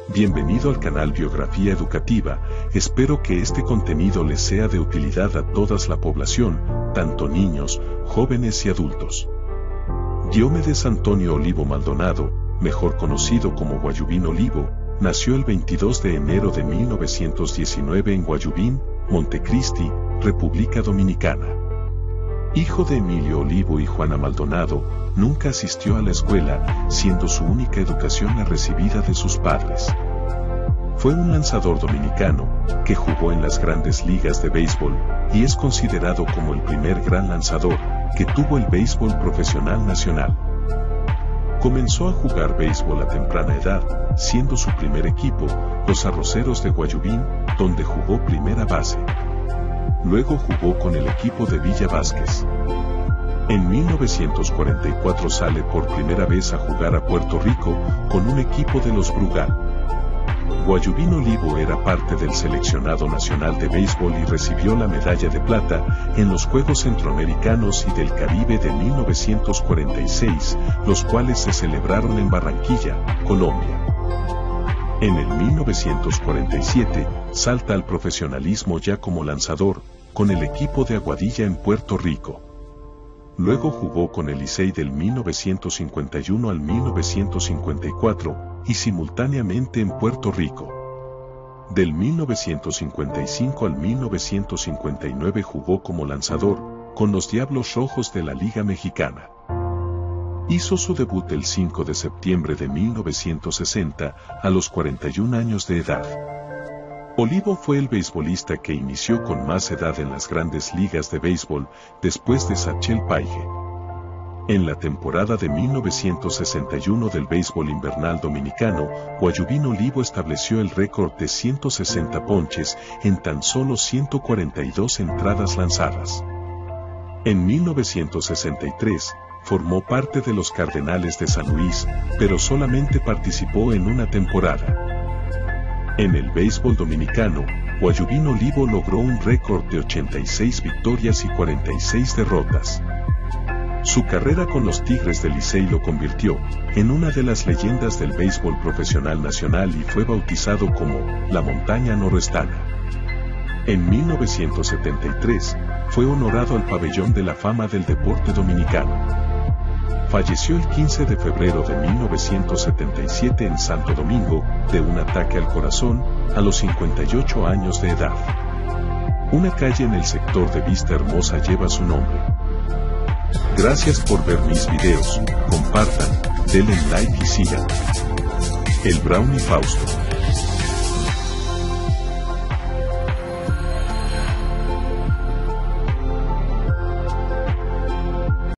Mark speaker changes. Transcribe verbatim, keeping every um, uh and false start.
Speaker 1: Bienvenido al canal Biografía Educativa, espero que este contenido les sea de utilidad a toda la población, tanto niños, jóvenes y adultos. Diomedes Antonio Olivo Maldonado, mejor conocido como Guayubín Olivo, nació el veintidós de enero de mil novecientos diecinueve en Guayubín, Montecristi, República Dominicana. Hijo de Emilio Olivo y Juana Maldonado, nunca asistió a la escuela, siendo su única educación la recibida de sus padres. Fue un lanzador dominicano, que jugó en las grandes ligas de béisbol, y es considerado como el primer gran lanzador, que tuvo el béisbol profesional nacional. Comenzó a jugar béisbol a temprana edad, siendo su primer equipo, los Arroceros de Guayubín, donde jugó primera base. Luego jugó con el equipo de Villa Vázquez. En mil novecientos cuarenta y cuatro sale por primera vez a jugar a Puerto Rico, con un equipo de los Brugal. Guayubín Olivo era parte del seleccionado nacional de béisbol y recibió la medalla de plata en los Juegos Centroamericanos y del Caribe de mil novecientos cuarenta y seis, los cuales se celebraron en Barranquilla, Colombia. En el mil novecientos cuarenta y siete, salta al profesionalismo ya como lanzador, con el equipo de Aguadilla en Puerto Rico. Luego jugó con el Licey del mil novecientos cincuenta y uno al mil novecientos cincuenta y cuatro, y simultáneamente en Puerto Rico. Del mil novecientos cincuenta y cinco al mil novecientos cincuenta y nueve jugó como lanzador, con los Diablos Rojos de la Liga Mexicana. Hizo su debut el cinco de septiembre de mil novecientos sesenta, a los cuarenta y un años de edad. Olivo fue el beisbolista que inició con más edad en las grandes ligas de béisbol, después de Satchel Paige. En la temporada de mil novecientos sesenta y uno del béisbol invernal dominicano, Guayubín Olivo estableció el récord de ciento sesenta ponches en tan solo ciento cuarenta y dos entradas lanzadas. En mil novecientos sesenta y tres, formó parte de los Cardenales de San Luis, pero solamente participó en una temporada. En el béisbol dominicano, Guayubín Olivo logró un récord de ochenta y seis victorias y cuarenta y seis derrotas. Su carrera con los Tigres del Licey lo convirtió en una de las leyendas del béisbol profesional nacional y fue bautizado como la Montaña Noroestana. En mil novecientos setenta y tres, fue honorado al Pabellón de la Fama del Deporte Dominicano. Falleció el quince de febrero de mil novecientos setenta y siete en Santo Domingo, de un ataque al corazón, a los cincuenta y ocho años de edad. Una calle en el sector de Vista Hermosa lleva su nombre. Gracias por ver mis videos, compartan, denle like y sigan. El Brownie Fausto.